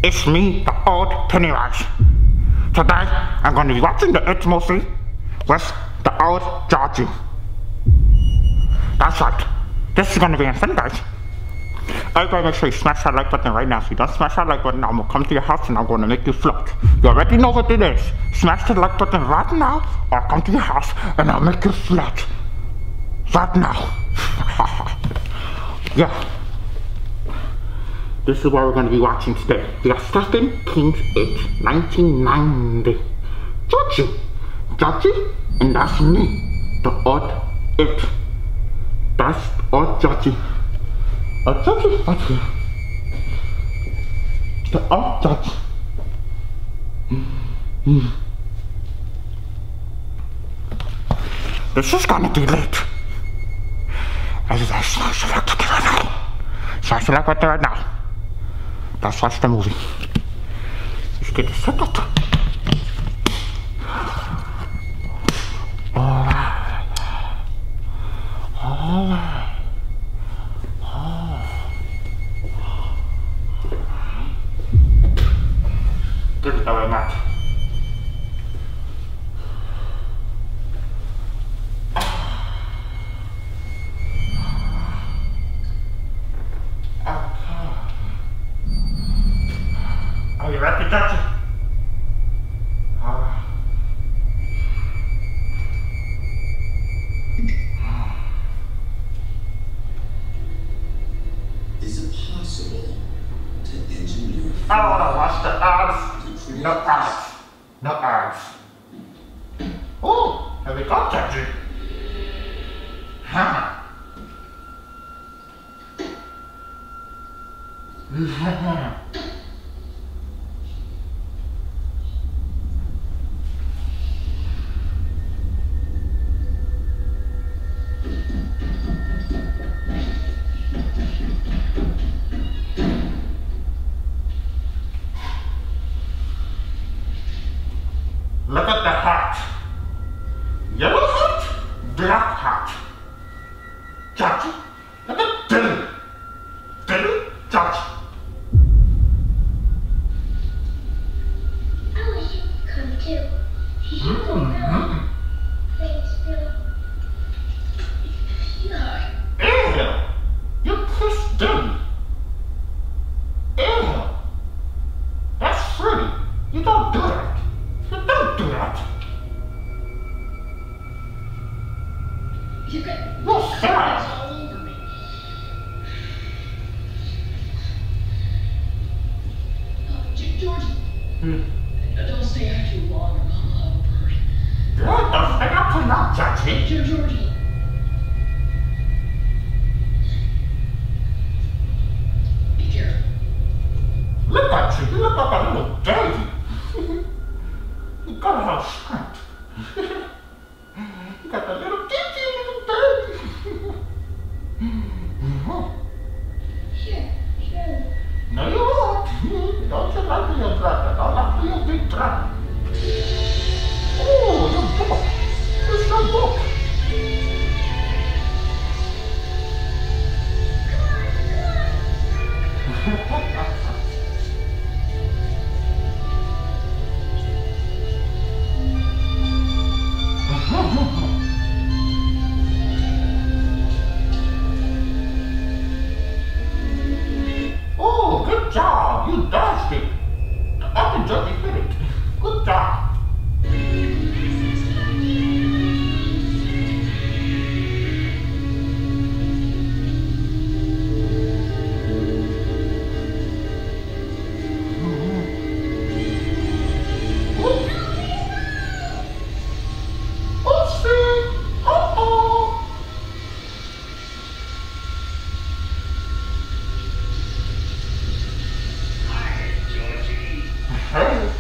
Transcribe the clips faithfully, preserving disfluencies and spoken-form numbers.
It's me, the old Pennywise. Today, I'm going to be watching the It movie with the old Georgie. That's right. This is going to be insane, guys. Everybody make sure you smash that like button right now. If you don't smash that like button, I'm going to come to your house and I'm going to make you float. You already know what it is. Smash the like button right now, or I'll come to your house and I'll make you float. Right now. Yeah. This is what we're going to be watching today. We got Stephen King's It, nineteen ninety. Georgie. Georgie, and that's me, the odd It. That's odd Georgie. Odd Georgie, right here. The odd Georgie. Mm. This is gonna be lit. I just smash the like button right now. Smash the like button right now. Let's watch the movie. Let's get it set up. Alright. Alright. Alright. Give it away, Matt. Are you ready, Georgie? Uh, Is it possible to engineer? I don't want to watch the ads. No ads. No ads. Oh, here we go, Georgie. Huh. Look at the hat. Yellow hat, black hat. Georgie, look at Billy. Billy, Georgie. I wish you could come too. Mm-hmm. Thanks, Bill. Ew! You kissed Billy. Ew! That's fruity. You don't do that. You don't do that. You could. You're sad. Georgie, Hmm. don't stay out too long or Mama will hurt. What the fuck up to now, Georgie? Dear Georgie. Be careful. Look at you. You look like a little baby. You gotta have strength. You got the little kitty little baby. Sure, sure. No, you won't. Don't you like to your brother? Don't like to your big brother. Oh, your book. It's your book. Oh, good job. You dodged it. I can just hit it. Good job. Hey.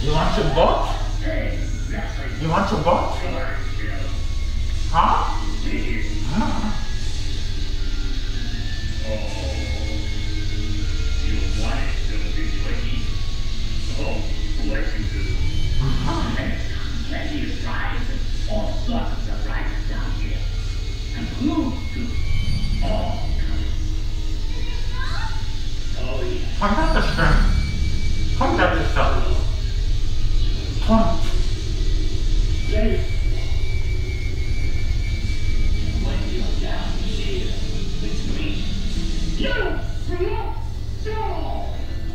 You want your boat? You want your boat? Huh? Huh? Find out the strength. Find out yourself. Point. When you're down here with me, you flop down.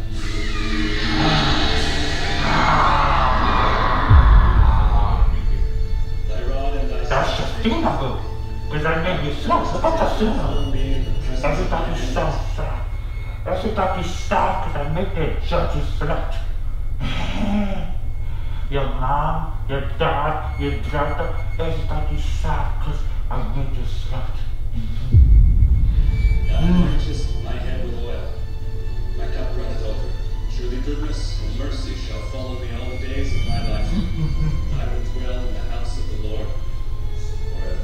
That's sustainable. Because I made you slow. Look at the signal. Everybody stop, stop. Everybody stop because I made the judges float. Your mom, your dad, your brother, everybody stop because I made you float. Now purchase my head with oil. My cup runneth over. Surely goodness and mercy shall follow me all the days of my life. I will dwell in the house of the Lord forever.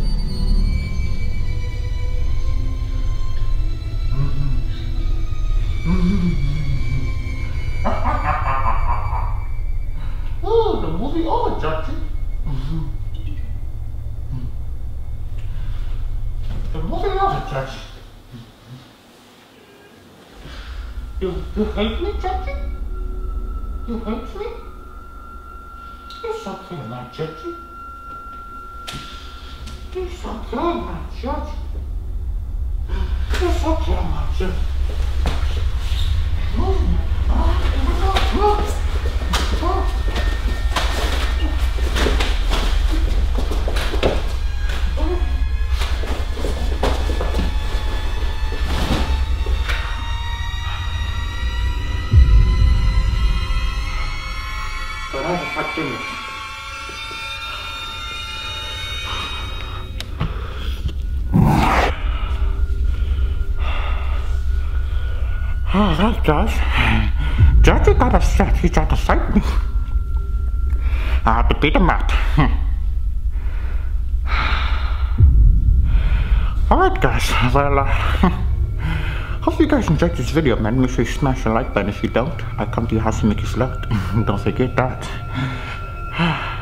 Oh, the movie over, Judge. The movie over, Judge. You, you hate me, Judge? You hate me? It's okay, my Judge. It's okay, my Judge. It's okay, my Judge. Oh, that does. Judge got upset. He tried to fight me. I had to beat him up. Alright guys, well, uh, hope you guys enjoyed this video, man. Make sure you smash the like button if you don't. I come to your house and make you float. Don't forget that.